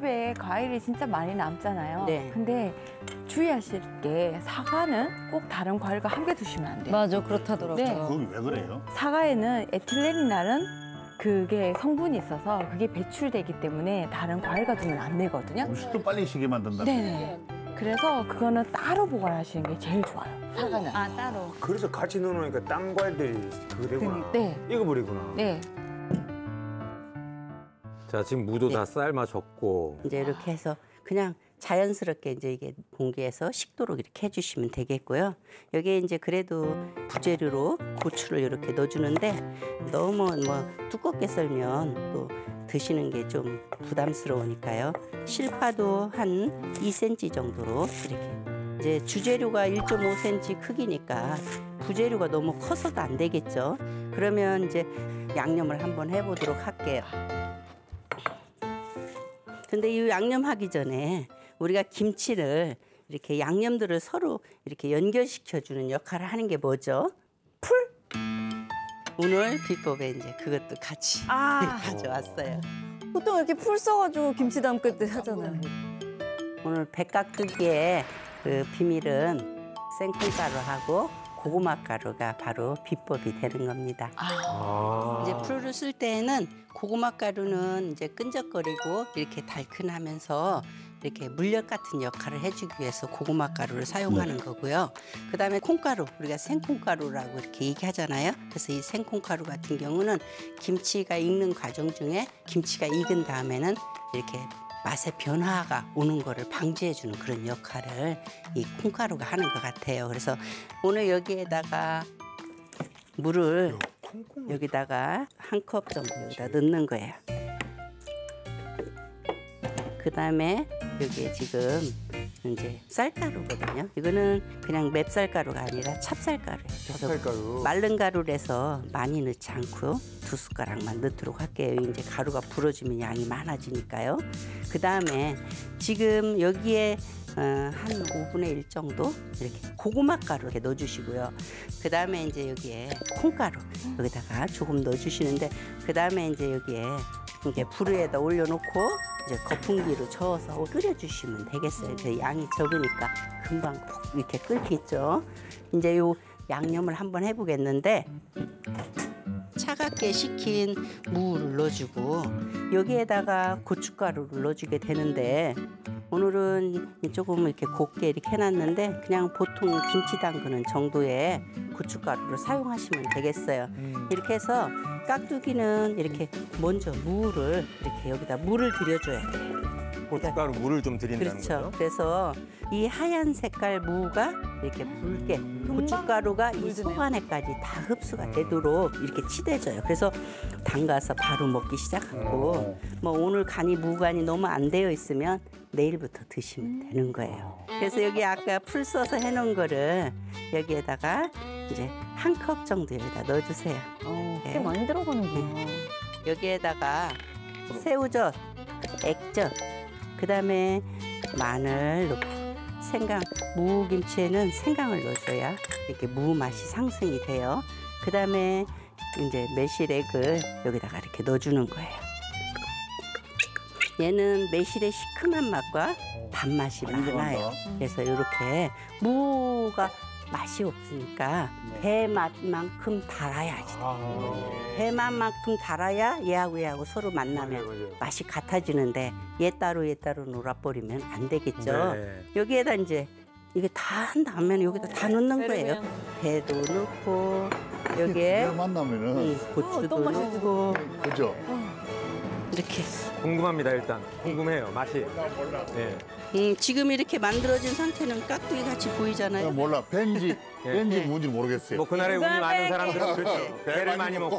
컵에 과일이 진짜 많이 남잖아요. 네. 근데 주의하실 게 사과는 꼭 다른 과일과 함께 두시면 안 돼요. 맞아, 그렇다더라고요. 네. 그건 왜 그래요? 사과에는 에틸레닌이라는 그게 성분이 있어서 그게 배출되기 때문에 다른 과일과 두면 안 되거든요. 음식도 빨리 시게 만든다. 네네. 그래서 그거는 따로 보관하시는 게 제일 좋아요. 사과는. 아, 따로. 그래서 같이 넣어놓으니까 딴 과일들이 그거 되구나. 네. 익어버리구나. 네. 자, 지금 무도 다 삶아졌고. 이제 이렇게 해서 그냥 자연스럽게 이제 이게 공기에서 식도록 이렇게 해주시면 되겠고요. 여기에 이제 그래도 부재료로 고추를 이렇게 넣어주는데 너무 뭐 두껍게 썰면 또 드시는 게 좀 부담스러우니까요. 실파도 한 2cm 정도로 이렇게. 이제 주재료가 1.5cm 크기니까 부재료가 너무 커서도 안 되겠죠. 그러면 이제 양념을 한번 해보도록 할게요. 근데 이 양념하기 전에 우리가 김치를 이렇게 양념들을 서로 이렇게 연결시켜주는 역할을 하는 게 뭐죠? 풀! 오늘 비법에 이제 그것도 같이 가져왔어요. 보통 이렇게 풀 써가지고 김치 담글 때 하잖아요. 오늘 백각두기의 그 비밀은 생콩가루하고 고구마 가루가 바로 비법이 되는 겁니다. 이제 풀을 쓸 때에는 고구마 가루는 이제 끈적거리고 이렇게 달큰하면서 이렇게 물엿 같은 역할을 해주기 위해서 고구마 가루를 사용하는 거고요. 그다음에 콩가루, 우리가 생콩가루라고 이렇게 얘기하잖아요. 그래서 이 생콩가루 같은 경우는 김치가 익는 과정 중에 김치가 익은 다음에는 이렇게 맛의 변화가 오는 거를 방지해주는 그런 역할을 이 콩가루가 하는 것 같아요. 그래서 오늘 여기에다가 물을 여기다가 한 컵 정도 여기다 넣는 거예요. 그 다음에 여기에 지금 이제 쌀가루거든요. 이거는 그냥 맵쌀가루가 아니라 찹쌀가루예요. 그래서 찹쌀가루. 마른 가루라서 많이 넣지 않고 2숟가락만 넣도록 할게요. 이제 가루가 불어지면 양이 많아지니까요. 그 다음에 지금 여기에 한 5분의 1 정도 이렇게 고구마 가루 이렇게 넣어주시고요. 그 다음에 이제 여기에 콩가루 여기다가 조금 넣어주시는데 그 다음에 이제 여기에 이렇게 불 위에다 올려놓고 이제 거품기로 저어서 끓여주시면 되겠어요. 그 양이 적으니까 금방 푹 이렇게 끓겠죠. 이제 요 양념을 한번 해보겠는데 차갑게 식힌 무를 넣어주고 여기에다가 고춧가루를 넣어주게 되는데 오늘은 조금 이렇게 곱게 이렇게 해놨는데 그냥 보통 김치 담그는 정도의 고춧가루를 사용하시면 되겠어요. 이렇게 해서 깍두기는 이렇게 먼저 무를 이렇게 여기다 물을 들여줘야 돼요. 고춧가루 물을 좀 드린다는 그렇죠. 거죠? 그래서 이 하얀 색깔 무가 이렇게 붉게 고춧가루가 이 속 안에까지 다 흡수가 되도록 이렇게 치대져요. 그래서 담가서 바로 먹기 시작하고 뭐 오늘 간이 무간이 너무 안 되어 있으면 내일부터 드시면 되는 거예요. 그래서 여기 아까 풀 써서 해놓은 거를 여기에다가 이제 한 컵 정도 여기다 넣어주세요. 꽤 많이 들어가는구나. 여기에다가 새우젓, 액젓, 그다음에 마늘 넣고 생강, 무김치에는 생강을 넣어줘야 이렇게 무 맛이 상승이 돼요. 그다음에 이제 매실액을 여기다가 이렇게 넣어주는 거예요. 얘는 매실의 시큼한 맛과 단맛이 많아요. 그래서 이렇게 무가 맛이 없으니까 배 맛만큼 달아야지. 배 맛만큼 달아야 얘하고 서로 만나면 맛이 같아지는데 얘 따로 놀아버리면 안 되겠죠. 네. 여기에다 이제 이게 다 한 다음에 여기다 다 넣는 거예요. 배도 넣고 여기에 만나면은 고추도 넣고 그죠? 이렇게 궁금합니다, 일단. 궁금해요, 맛이. 네. 지금 이렇게 만들어진 상태는 깍두기 같이 보이잖아요. 몰라 벤지 예. 뭔지 모르겠어요. 뭐 그날에 운이 많은 사람들은 그렇죠. 배를 많이 먹고.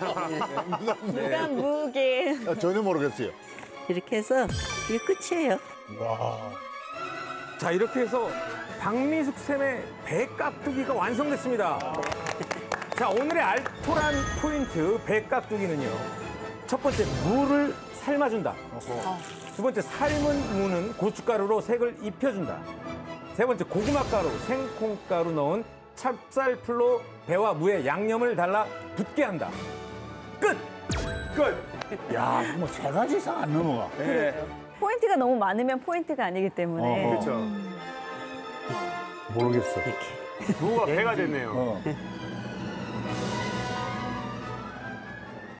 무간 무게. 전혀 모르겠어요. 이렇게 해서 이게 끝이에요. 와. 자, 이렇게 해서 박미숙 쌤의 배깍두기가 완성됐습니다. 자, 오늘의 알토란 포인트 배깍두기는요. 첫 번째, 무를 삶아준다. 두 번째, 삶은 무는 고춧가루로 색을 입혀준다. 세 번째, 고구마가루, 생콩가루 넣은 찹쌀풀로 배와 무에 양념을 달라 붙게 한다. 끝! 야, 뭐 세 가지 이상 안 넘어가. 네. 포인트가 너무 많으면 포인트가 아니기 때문에. 그렇죠. 모르겠어. 이렇게. 무가 배가 됐네요. 어.